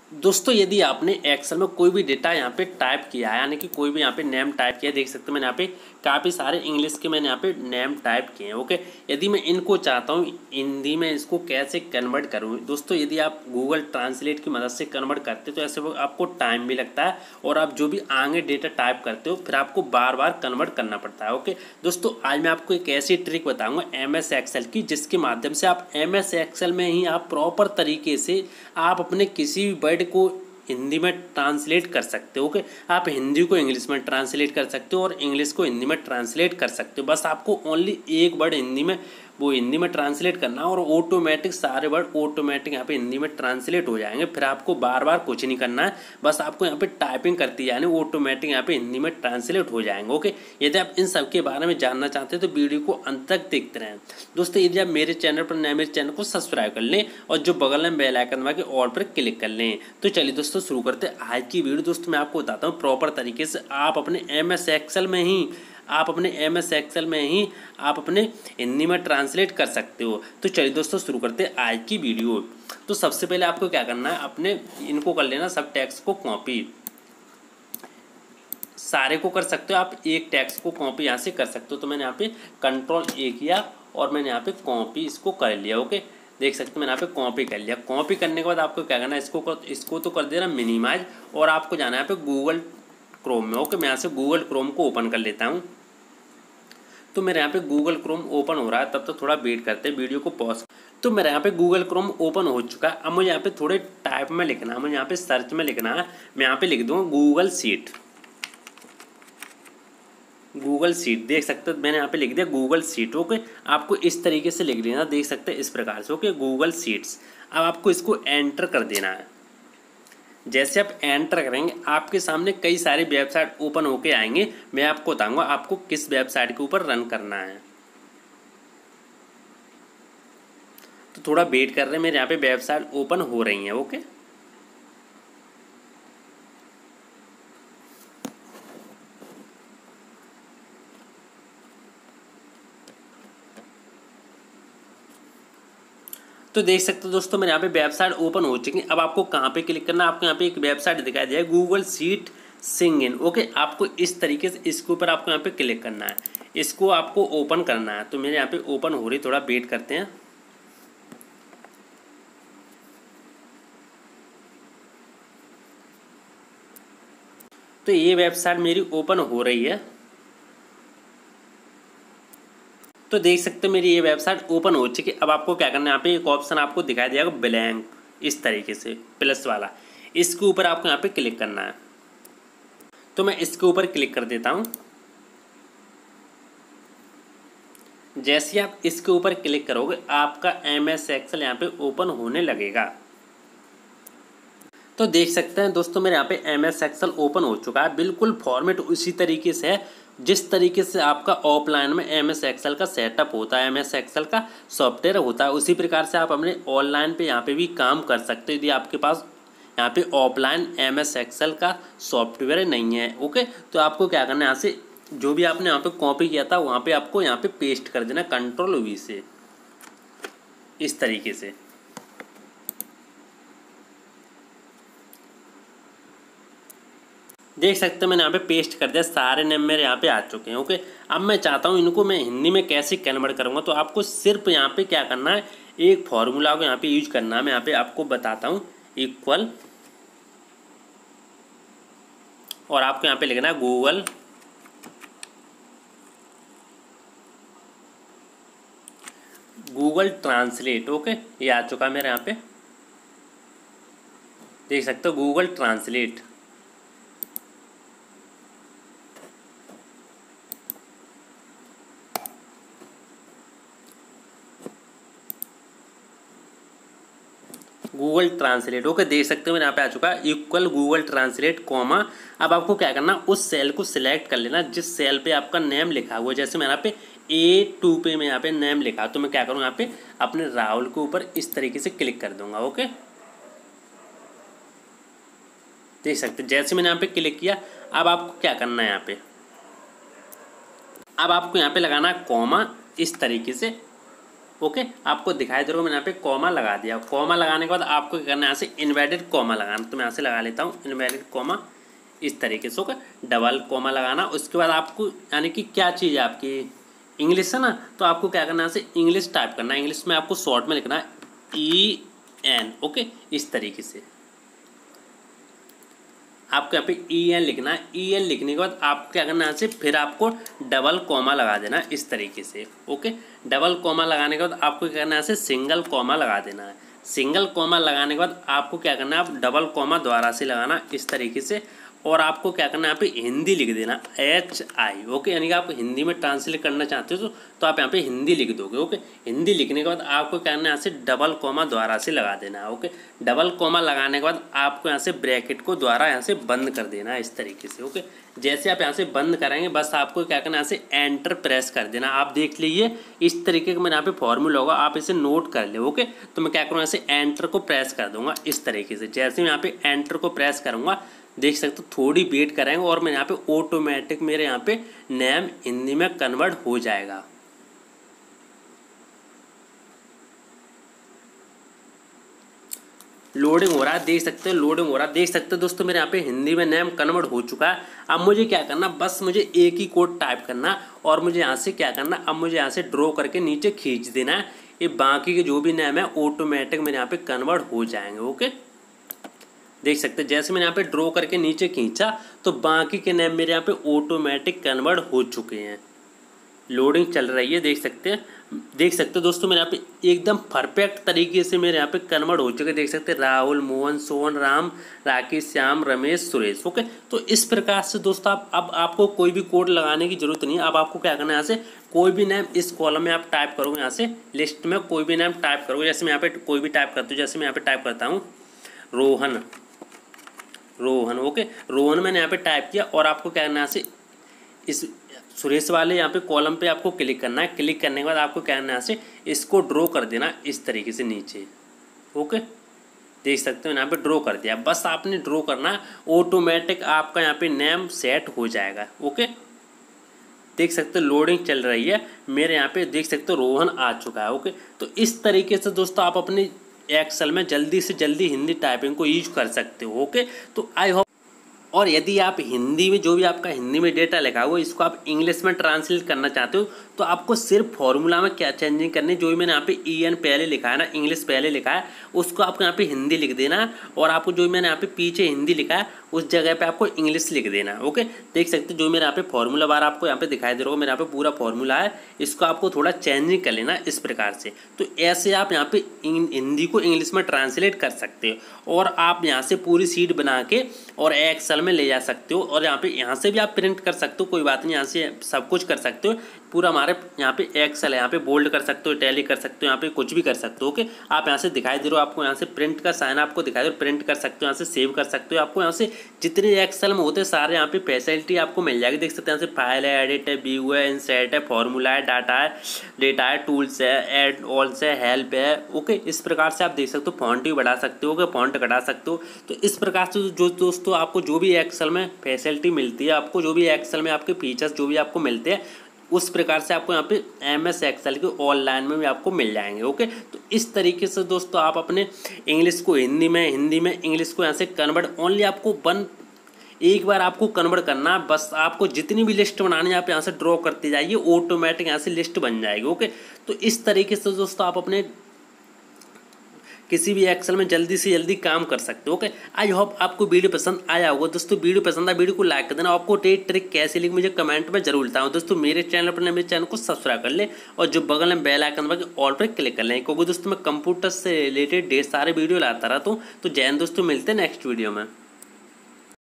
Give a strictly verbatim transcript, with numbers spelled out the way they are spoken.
दोस्तों यदि आपने एक्सेल में कोई भी डेटा यहाँ पे टाइप किया है, यानी कि कोई भी यहाँ पे नेम टाइप किया है, देख सकते हो मैंने यहाँ पे काफ़ी सारे इंग्लिश के मैंने यहाँ पे नेम टाइप किए हैं। ओके, यदि मैं इनको चाहता हूँ हिंदी में इसको कैसे कन्वर्ट करूँ, दोस्तों यदि आप गूगल ट्रांसलेट की मदद से कन्वर्ट करते हो तो ऐसे आपको टाइम भी लगता है और आप जो भी आगे डेटा टाइप करते हो फिर आपको बार बार कन्वर्ट करना पड़ता है। ओके दोस्तों, आज मैं आपको एक ऐसी ट्रिक बताऊँगा एम एस एक्सेल की जिसके माध्यम से आप एम एस एक्सेल में ही आप प्रॉपर तरीके से आप अपने किसी भी वर्ड को हिंदी में ट्रांसलेट कर सकते हो। ओके, आप हिंदी को इंग्लिश में ट्रांसलेट कर सकते हो और इंग्लिश को हिंदी में ट्रांसलेट कर सकते हो। बस आपको ओनली एक वर्ड हिंदी में वो हिंदी में ट्रांसलेट करना और ऑटोमेटिक सारे वर्ड ऑटोमेटिक यहाँ पे हिंदी में ट्रांसलेट हो जाएंगे। फिर आपको बार बार कुछ नहीं करना है, बस आपको यहाँ पे टाइपिंग करती है यानी ऑटोमेटिक यहाँ पे हिंदी में ट्रांसलेट हो जाएंगे। ओके, यदि आप इन सब के बारे में जानना चाहते हैं तो वीडियो को अंत तक देखते रहें। दोस्तों यदि आप मेरे चैनल पर नए मेरे चैनल को सब्सक्राइब कर लें और जो बगल में बेल आइकन दबा के ऑल पर क्लिक कर लें। तो चलिए दोस्तों शुरू करते हैं आज की वीडियो। दोस्तों मैं आपको बताता हूँ प्रॉपर तरीके से आप अपने एम एस एक्सेल में ही आप अपने एम एस एक्सेल में ही आप अपने हिंदी में ट्रांसलेट कर सकते हो। तो चलिए दोस्तों शुरू करते हैं आज की वीडियो। तो सबसे पहले आपको क्या करना है, अपने इनको कर लेना सब टेक्स्ट को कॉपी, सारे को कर सकते हो आप, एक टेक्स्ट को कॉपी यहाँ से कर सकते हो। तो मैंने यहाँ पे कंट्रोल ए किया और मैंने यहाँ पे कॉपी इसको कर लिया। ओके, देख सकते हो मैंने यहाँ पे कॉपी कर लिया। कॉपी करने के बाद आपको क्या करना है, इसको कर, इसको तो कर देना मिनिमाइज और आपको जाना है यहाँ पे गूगल क्रोम में। ओके, मैं यहाँ से गूगल क्रोम को ओपन कर लेता हूँ। तो मेरे यहाँ पे गूगल क्रोम ओपन हो रहा है, तब तो थोड़ा वेट करते हैं, वीडियो को पॉज। तो मेरे यहाँ पे गूगल क्रोम ओपन हो चुका है। अब मुझे यहाँ पे थोड़े टाइप में लिखना है, मुझे यहाँ पे सर्च में लिखना है। मैं यहाँ पे लिख दूँगा गूगल शीट। गूगल शीट देख सकते हो मैंने यहाँ पे लिख दिया गूगल शीट। ओके, आपको इस तरीके से लिख लेना, देख सकते हैं इस प्रकार से। Okay, Google sheets. अब आपको इसको एंटर कर देना है। जैसे आप एंटर करेंगे आपके सामने कई सारे वेबसाइट ओपन होके आएंगे। मैं आपको बताऊंगा आपको किस वेबसाइट के ऊपर रन करना है। तो थोड़ा वेट कर रहे हैं, मेरे यहाँ पे वेबसाइट ओपन हो रही हैं। ओके, तो देख सकते हो दोस्तों मेरे यहाँ पे वेबसाइट ओपन हो चुकी है। अब आपको कहाँ पे क्लिक करना है, आपको यहाँ पे एक वेबसाइट दिखाई दिया है गूगल शीट सिंग इन। ओके, आपको इस तरीके से इसके ऊपर आपको यहाँ पे क्लिक करना है, इसको आपको ओपन करना है। तो मेरे यहाँ पे ओपन हो रही, थोड़ा वेट करते हैं। तो ये वेबसाइट मेरी ओपन हो रही है। तो देख सकते हो मेरी ये वेबसाइट ओपन हो चुकी है। अब आपको क्या करना है, यहाँ पे एक ऑप्शन आपको दिखाई देगा ब्लैंक, इस तरीके से प्लस वाला, इसके ऊपर आपको यहाँ पे क्लिक करना है। तो मैं इसके ऊपर क्लिक कर देता हूँ। जैसे आप इसके ऊपर क्लिक करोगे आपका एम एस एक्सेल यहाँ पे ओपन होने लगेगा। तो देख सकते हैं दोस्तों मेरे यहाँ पे एम एस एक्सेल ओपन हो चुका है। बिल्कुल फॉर्मेट उसी तरीके से है जिस तरीके से आपका ऑफलाइन में एम एस एक्सेल का सेटअप होता है, एम एस एक्सेल का सॉफ्टवेयर होता है, उसी प्रकार से आप अपने ऑनलाइन पे यहाँ पे भी काम कर सकते हो यदि आपके पास यहाँ पे ऑफलाइन एम एस एक्सेल का सॉफ्टवेयर नहीं है। ओके, तो आपको क्या करना है, यहाँ से जो भी आपने यहाँ पे कॉपी किया था वहाँ पे आपको यहाँ पे पेस्ट कर देना कंट्रोल वी से, इस तरीके से। देख सकते हो मैंने यहाँ पे पेस्ट कर दिया, सारे नेम मेरे यहाँ पे आ चुके हैं। ओके, अब मैं चाहता हूँ इनको मैं हिंदी में कैसे कन्वर्ट करूँगा। तो आपको सिर्फ यहाँ पे क्या करना है, एक फॉर्मूला को यहाँ पे यूज करना है। मैं यहाँ पे आपको बताता हूँ, इक्वल, और आपको यहाँ पे लिखना है गूगल गूगल ट्रांसलेट। ओके, ये आ चुका है मेरे यहाँ पे, देख सकते हो Google translate. Google translate. Okay, देख सकते हो मेरे यहाँ पे आ चुका है इक्वल गूगल ट्रांसलेट कॉमा। अब आपको क्या करना, उस सेल को सिलेक्ट कर लेना जिस सेल पे आपका नेम लिखा हुआ है। जैसे मैं यहाँ पे ए टू पे मैं यहाँ पे नेम लिखा, तो मैं क्या करूँ यहाँ पे अपने राहुल के ऊपर इस तरीके से क्लिक कर दूंगा। ओके, देख सकते हैं जैसे मैंने यहाँ पे क्लिक किया। अब आपको क्या करना है, यहाँ पे अब आपको यहाँ पे लगाना है कॉमा, इस तरीके से। ओके, आपको दिखाई दे रहा है मैंने यहाँ पे कॉमा लगा दिया। कॉमा लगाने के बाद आपको क्या करना है, यहाँ से इन्वर्टेड कॉमा लगाना। तो मैं यहाँ से लगा लेता हूँ इन्वर्टेड कॉमा इस तरीके से। ओके, डबल कॉमा लगाना। उसके बाद आपको यानी कि क्या चीज़ है आपकी इंग्लिश है ना, तो आपको क्या करना है, यहाँ से इंग्लिश टाइप करना है। इंग्लिश में आपको शॉर्ट में लिखना है ई एन। ओके, इस तरीके से आपको यहाँ पे ई एन लिखना है। ई एन लिखने के बाद आपको क्या करना है, यहाँ से फिर आपको डबल कॉमा लगा देना है इस तरीके से। ओके, डबल कॉमा लगाने के बाद आपको क्या करना है, यहाँ से सिंगल कॉमा लगा देना है। सिंगल कॉमा लगाने के बाद आपको क्या करना है, आप डबल कॉमा दोबारा से लगाना इस तरीके से। और आपको क्या करना है, यहाँ पे हिंदी लिख देना एच आई। ओके, यानी कि आप हिंदी में ट्रांसलेट करना चाहते हो तो, तो आप यहाँ पे हिंदी लिख दोगे। ओके, हिंदी लिखने के बाद आपको क्या करना है, यहाँ से डबल कॉमा दोबारा से लगा देना है। ओके, डबल कॉमा लगाने के बाद आपको यहाँ से ब्रैकेट को दोबारा यहाँ से बंद कर देना है इस तरीके से। ओके, जैसे आप यहाँ से बंद करेंगे बस आपको क्या करना है, यहाँ से एंटर प्रेस कर देना। आप देख लीजिए इस तरीके का मैंने यहाँ पे फॉर्मूला होगा, आप इसे नोट कर ले। ओके, तो मैं क्या करूँगा, यहाँ से एंटर को प्रेस कर दूंगा इस तरीके से। जैसे मैं यहाँ पे एंटर को प्रेस करूँगा देख सकते हो थोड़ी वेट करेंगे और मैं यहाँ पे ऑटोमेटिक मेरे यहाँ पे नेम हिंदी में कन्वर्ट हो जाएगा। लोडिंग हो रहा है, देख सकते हो लोडिंग हो रहा है, देख सकते हो दोस्तों मेरे यहाँ पे हिंदी में नेम कन्वर्ट हो चुका है। अब मुझे क्या करना, बस मुझे एक ही कोड टाइप करना और मुझे यहाँ से क्या करना, अब मुझे यहाँ से ड्रॉ करके नीचे खींच देना है। ये बाकी के जो भी नेम है ऑटोमेटिक मेरे यहाँ पे कन्वर्ट हो जाएंगे। ओके, देख सकते हैं जैसे मैंने यहाँ पे ड्रॉ करके नीचे खींचा तो बाकी के नेम मेरे यहाँ पे ऑटोमेटिक कन्वर्ट हो चुके हैं। लोडिंग चल रही है, देख सकते हैं देख सकते हो दोस्तों मेरे यहाँ पे एकदम परफेक्ट तरीके से मेरे यहाँ पे कन्वर्ट हो चुके हैं। देख सकते हैं राहुल, मोहन, सोहन, राम, राकेश, श्याम, रमेश, सुरेश। ओके, तो इस प्रकार से दोस्तों आप अब आपको कोई भी कोड लगाने की जरूरत नहीं है। अब आपको क्या करना है, यहाँ से कोई भी नेम इस कॉलम में आप टाइप करोगे, यहाँ से लिस्ट में कोई भी नेम टाइप करोगे। जैसे मैं यहाँ पे कोई भी टाइप करता हूँ, जैसे मैं यहाँ पे टाइप करता हूँ रोहन रोहन ओके, रोहन मैंने यहाँ पे टाइप किया और आपको क्या करना है, से इस सुरेश वाले यहाँ पे कॉलम पे आपको क्लिक करना है। क्लिक करने के बाद आपको क्या करना है, से इसको ड्रॉ कर देना इस तरीके से नीचे। ओके, देख सकते हो यहाँ पे ड्रॉ कर दिया। बस आपने ड्रॉ करना है, ऑटोमेटिक आपका यहाँ पे नेम सेट हो जाएगा। ओके, देख सकते हो लोडिंग चल रही है मेरे यहाँ पे, देख सकते हो रोहन आ चुका है। ओके, तो इस तरीके से दोस्तों आप अपने एक्सेल में जल्दी से जल्दी हिंदी टाइपिंग को यूज कर सकते हो। ओके, तो आई होप, और यदि आप हिंदी में जो भी आपका हिंदी में डेटा लिखा हुआ इसको आप इंग्लिश में ट्रांसलेट करना चाहते हो तो आपको सिर्फ फॉर्मूला में क्या चेंजिंग करनी है, जो भी मैंने यहाँ पे ई एन पहले लिखा है ना, इंग्लिश पहले लिखा है, उसको आपको यहाँ पे हिंदी लिख देना है और आपको जो मैंने यहाँ पे पीछे हिंदी लिखा है उस जगह पे आपको इंग्लिश लिख देना है। ओके, देख सकते हो जो मेरे यहाँ पे फॉर्मूला बार आपको यहाँ पे दिखाई दे रहा होगा, मेरे यहाँ पे पूरा फॉर्मूला है, इसको आपको थोड़ा चेंजिंग कर लेना इस प्रकार से। तो ऐसे आप यहाँ पे हिंदी को इंग्लिश में ट्रांसलेट कर सकते हो और आप यहाँ से पूरी शीट बना के और एक्सेल में ले जा सकते हो और यहाँ पे यहाँ से भी आप प्रिंट कर सकते हो, कोई बात नहीं, यहाँ से सब कुछ कर सकते हो। पूरा हमारे यहाँ पे एक्सेल है, यहाँ पे बोल्ड कर सकते हो, टैली कर सकते हो, यहाँ पे कुछ भी कर सकते हो। ओके, आप यहाँ से दिखाई दे रहे हो, आपको यहाँ से प्रिंट का साइन आपको दिखाई दे रहा है, प्रिंट कर सकते हो, यहाँ से सेव कर सकते हो। आपको यहाँ से जितने एक्सेल में होते हैं सारे यहाँ पे फैसिलिटी आपको मिल जाएगी। देख सकते हैं यहाँ से फाइल है, एडिट है, व्यू है, इंसर्ट है, फॉर्मूला है, डाटा है, डेटा है, टूल्स है, एड ऑल्स है, हेल्प है। ओके, इस प्रकार से आप देख सकते हो, फॉन्ट भी बढ़ा सकते हो, फॉन्ट घटा सकते हो। तो इस प्रकार से जो दोस्तों आपको जो भी एक्सेल में फैसिलिटी मिलती है, आपको जो भी एक्सेल में आपके फीचर्स जो भी आपको मिलते हैं उस प्रकार से आपको यहाँ पे एम एस एक्सेल के ऑनलाइन में भी आपको मिल जाएंगे। ओके, तो इस तरीके से दोस्तों आप अपने इंग्लिश को हिंदी में, हिंदी में इंग्लिश को यहाँ से कन्वर्ट, ओनली आपको वन एक बार आपको कन्वर्ट करना है। बस आपको जितनी भी लिस्ट बनानी है आप यहाँ से ड्रॉ करते जाइए, ऑटोमेटिक यहाँ से लिस्ट बन जाएगी। ओके, तो इस तरीके से दोस्तों आप अपने किसी भी एक्सेल में जल्दी से जल्दी काम कर सकते हो। ओके, आई होप आपको वीडियो पसंद आया होगा। दोस्तों वीडियो पसंद आया वीडियो को लाइक कर देना, आपको ये ट्रिक कैसे लिख मुझे कमेंट में जरूर बताओ। दोस्तों मेरे चैनल पर मेरे चैनल को सब्सक्राइब कर ले और जो बगल में बेल आइकन पर ऑल पर क्लिक कर लें, क्योंकि दोस्तों मैं कंप्यूटर से रिलेटेड ढेर सारे वीडियो लाता रहता हूँ। तो जय हिंद दोस्तों, मिलते हैं नेक्स्ट वीडियो में।